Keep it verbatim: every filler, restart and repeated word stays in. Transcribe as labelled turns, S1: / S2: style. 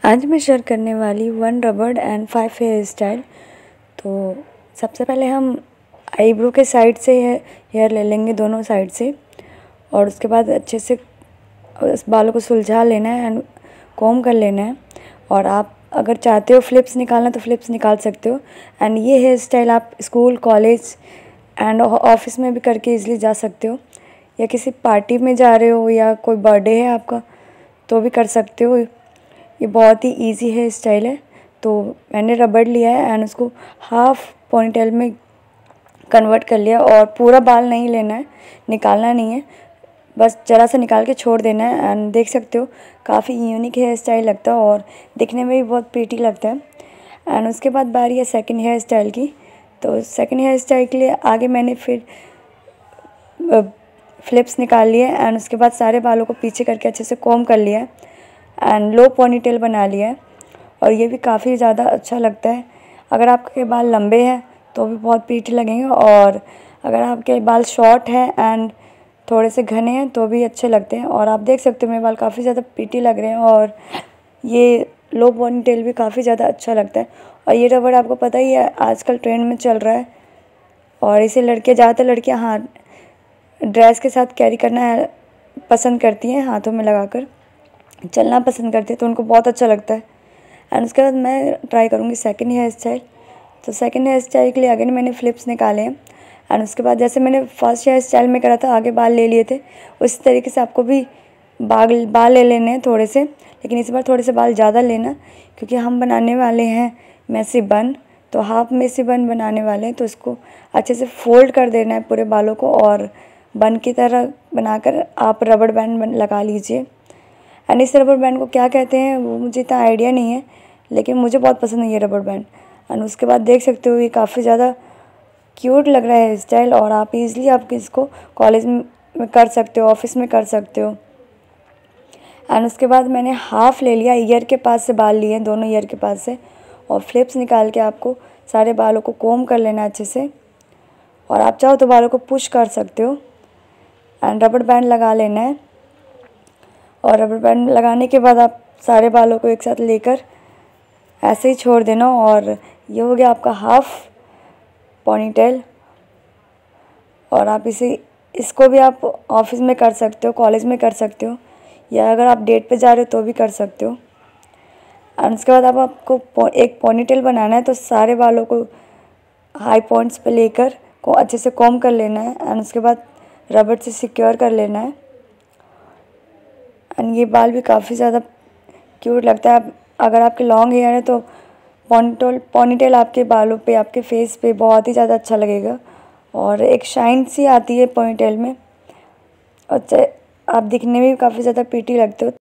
S1: आज मैं शेयर करने वाली वन रबड़ एंड फाइव हेयर स्टाइल। तो सबसे पहले हम आईब्रो के साइड से हेयर ले लेंगे, दोनों साइड से, और उसके बाद अच्छे से उस बालों को सुलझा लेना है एंड कॉम्ब कर लेना है। और आप अगर चाहते हो फ्लिप्स निकालना तो फ्लिप्स निकाल सकते हो। एंड ये हेयर स्टाइल आप स्कूल, कॉलेज एंड ऑफिस में भी करके इजीली जा सकते हो, या किसी पार्टी में जा रहे हो या कोई बर्थडे है आपका तो भी कर सकते हो। ये बहुत ही इजी हेयर स्टाइल है। तो मैंने रबड़ लिया है एंड उसको हाफ पोनीटेल में कन्वर्ट कर लिया, और पूरा बाल नहीं लेना है, निकालना नहीं है, बस ज़रा सा निकाल के छोड़ देना है। एंड देख सकते हो काफ़ी यूनिक हेयर स्टाइल लगता है और दिखने में भी बहुत प्रीटी लगता है। एंड उसके बाद बारी है सेकंड हेयर स्टाइल की। तो सेकंड हेयर स्टाइल के लिए आगे मैंने फिर फ्लिप्स निकाल लिए एंड उसके बाद सारे बालों को पीछे करके अच्छे से कॉम्ब कर लिया एंड लो पोनीटेल बना लिया है। और ये भी काफ़ी ज़्यादा अच्छा लगता है। अगर आपके बाल लंबे हैं तो भी बहुत प्रीटी लगेंगे, और अगर आपके बाल शॉर्ट हैं एंड थोड़े से घने हैं तो भी अच्छे लगते हैं। और आप देख सकते हो मेरे बाल काफ़ी ज़्यादा प्रीटी लग रहे हैं, और ये लो पोनीटेल भी काफ़ी ज़्यादा अच्छा लगता है। और ये रबड़ आपको पता ही है आजकल ट्रेंड में चल रहा है, और इसे लड़के ज़्यादातर लड़कियाँ हाँ ड्रेस के साथ कैरी करना पसंद करती हैं, हाथों में लगाकर चलना पसंद करती है, तो उनको बहुत अच्छा लगता है। एंड उसके बाद मैं ट्राई करूँगी सेकंड हेयर स्टाइल। तो सेकंड हेयर स्टाइल के लिए अगेन मैंने फ्लिप्स निकाले हैं एंड उसके बाद जैसे मैंने फर्स्ट हेयर स्टाइल में करा था, आगे बाल ले लिए थे, उसी तरीके से आपको भी बाल बाल ले लेने हैं थोड़े से, लेकिन इस बार थोड़े से बाल ज़्यादा लेना, क्योंकि हम बनाने वाले हैं मेसी बन। तो हाफ मेसी बन बनाने वाले हैं, तो इसको अच्छे से फोल्ड कर देना है पूरे बालों को, और बन की तरह बनाकर आप रबड़ बैंड लगा लीजिए। एंड इस रबड़ बैंड को क्या कहते हैं वो मुझे इतना आइडिया नहीं है, लेकिन मुझे बहुत पसंद है ये रबड़ बैंड। एंड उसके बाद देख सकते हो ये काफ़ी ज़्यादा क्यूट लग रहा है स्टाइल, और आप इजीली आप इसको कॉलेज में कर सकते हो, ऑफिस में कर सकते हो। एंड उसके बाद मैंने हाफ ले लिया, ईयर के पास से बाल लिए, दोनों ईयर के पास से, और फ्लिप्स निकाल के आपको सारे बालों को कोम कर लेना अच्छे से, और आप चाहो तो बालों को पुश कर सकते हो। एंड रबड़ बैंड लगा लेना है, और रबड़ बैंड लगाने के बाद आप सारे बालों को एक साथ लेकर ऐसे ही छोड़ देना, और ये हो गया आपका हाफ पोनीटेल। और आप इसे इसको भी आप ऑफिस में कर सकते हो, कॉलेज में कर सकते हो, या अगर आप डेट पे जा रहे हो तो भी कर सकते हो। और उसके बाद आप आपको एक पोनीटेल बनाना है, तो सारे बालों को हाई पॉइंट्स पे लेकर को अच्छे से कॉम्ब कर लेना है एंड उसके बाद रबड़ से सिक्योर कर लेना है। एंड ये बाल भी काफ़ी ज़्यादा क्यूट लगता है। अगर आपके लॉन्ग हेयर है तो पोनीटेल पोनीटेल आपके बालों पे, आपके फेस पे बहुत ही ज़्यादा अच्छा लगेगा, और एक शाइन सी आती है पोनीटेल में, और आप दिखने में भी काफ़ी ज़्यादा प्रीटी लगते हो।